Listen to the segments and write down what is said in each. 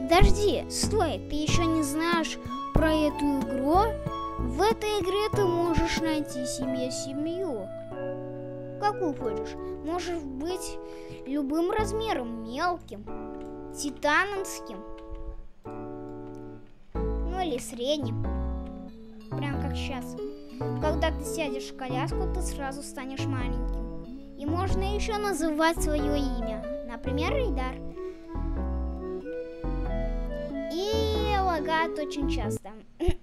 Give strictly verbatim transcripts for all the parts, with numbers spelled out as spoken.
Подожди, стой, ты еще не знаешь про эту игру? В этой игре ты можешь найти себе семью. Какую хочешь. Можешь быть любым размером, мелким, титановским, ну или средним. Прям как сейчас. Когда ты сядешь в коляску, ты сразу станешь маленьким. И можно еще называть свое имя. Например, Ильдар. И лагает очень часто.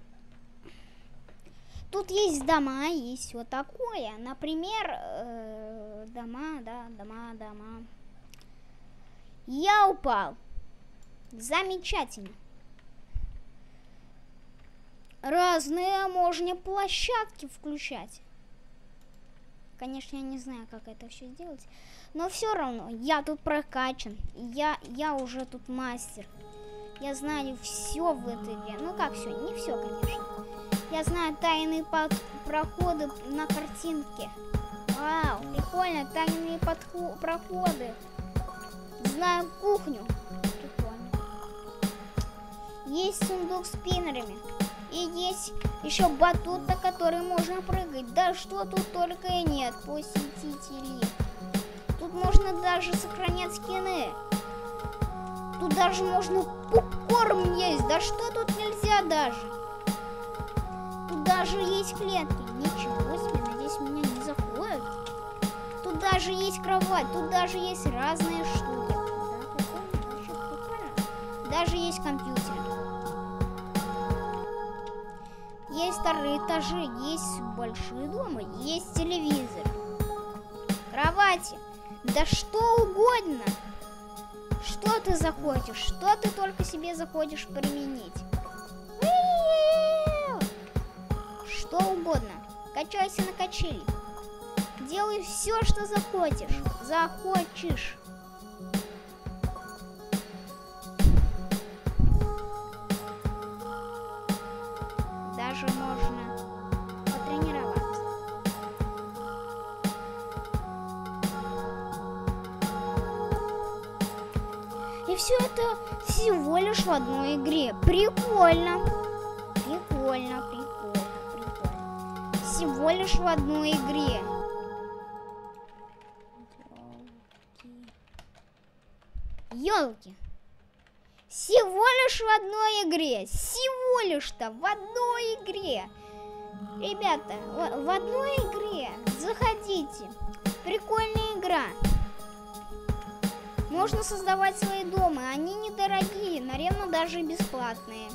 Тут есть дома, есть вот такое. Например, э, дома, да, дома, дома. Я упал. Замечательно. Разные можно площадки включать. Конечно, я не знаю, как это все сделать. Но все равно, я тут прокачан. Я, я уже тут мастер. Я знаю все в этой игре. Ну как все, не все, конечно. Я знаю тайные под... проходы на картинке. Вау, прикольно, тайные подхо... проходы. Знаю кухню. Прикольно. Есть сундук с пинерами. И есть еще батут, на который можно прыгать. Да что тут только и нет, посетители. Тут можно даже сохранять скины. Тут даже можно попкорн есть. Да что тут нельзя даже? Тут даже есть клетки. Ничего себе, надеюсь, меня не заходят. Тут даже есть кровать. Тут даже есть разные штуки. Да, прикольно, вообще прикольно. Даже есть компьютер. Есть вторые этажи, есть большие дома, есть телевизор, кровати, да что угодно. Что ты захочешь, что ты только себе захочешь применить. Что угодно. Качайся на качели. Делай все, что захочешь. Захочешь. Даже можно потренироваться. И все это всего лишь в одной игре. Прикольно. Прикольно, прикольно, прикольно. Всего лишь в одной игре. Ёлки. Всего лишь в одной игре. Всего лишь-то в одной игре. Ребята, в, в одной игре. Заходите. Прикольная игра. Можно создавать свои дома. Они недорогие, наверное, даже бесплатные.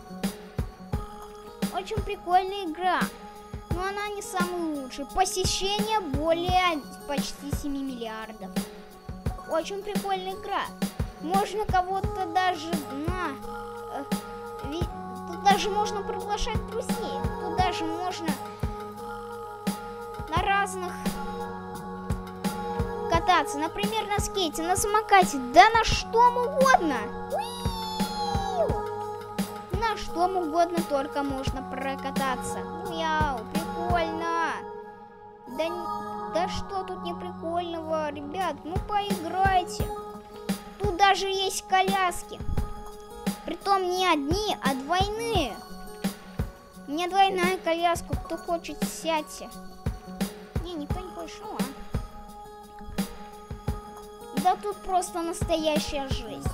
Очень прикольная игра. Но она не самая лучшая. Посещение более почти семи миллиардов. Очень прикольная игра. Можно кого-то даже на... Э, ви, тут даже можно приглашать друзей. Тут даже можно на разных кататься. Например, на скейте, на самокате. Да на что угодно. Уи! На что угодно только можно прокататься. Мяу, прикольно. Да, да что тут не прикольного, ребят? Ну поиграйте. Тут даже есть коляски. Притом не одни, а двойные. У меня двойная коляска. Кто хочет, сядьте. Не, никто не хочет. Ну, а. Да тут просто настоящая жесть.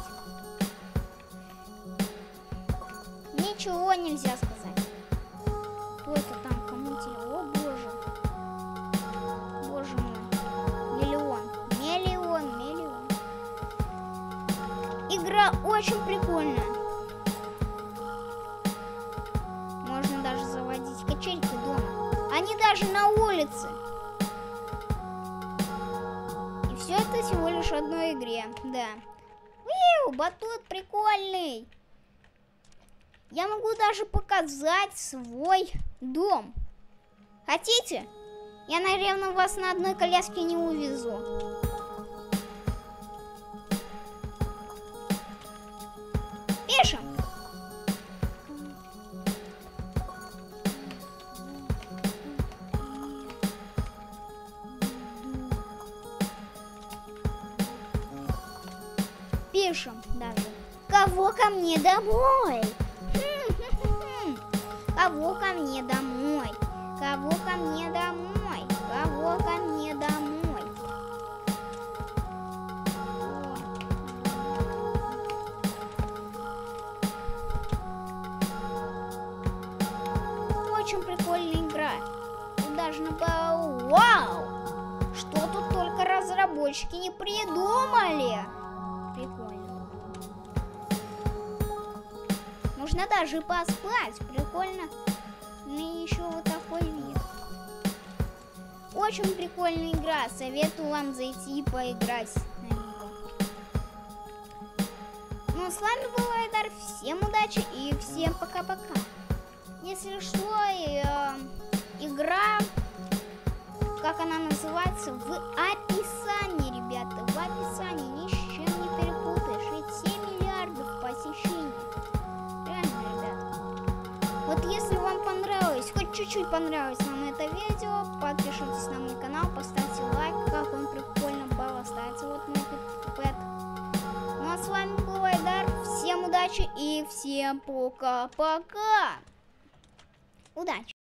Ничего нельзя сказать. Кто это там? Кому тело? О боже. Боже мой. Миллион. Миллион, миллион. Игра очень прикольная. Можно даже заводить качельки дома. Они даже на улице. И все это всего лишь в одной игре. Да. Уиу, батут прикольный. Я могу даже показать свой дом. Хотите? Я, наверное, вас на одной коляске не увезу. Пишем. Пишем даже. Как Кого ко мне домой? Кого ко мне домой? Кого ко мне домой? Кого ко мне домой? Очень прикольная игра. Тут даже на Бау. Вау! Что тут только разработчики не придумали. Прикольно. Можно даже поспать. Прикольно. И еще вот такой вид. Очень прикольная игра. Советую вам зайти и поиграть на нее. Ну а с вами был Айдар. Всем удачи и всем пока-пока. Если что, э, игра, как она называется, в описании, ребята. В описании. Ни с чем не перепутаешь. Ведь семь миллиардов посещений. Вот если вам понравилось, хоть чуть-чуть понравилось нам это видео, подпишитесь на мой канал, поставьте лайк, как он прикольно был, оставьте вот мой пэт. Ну а с вами был Айдар, всем удачи и всем пока-пока. Удачи!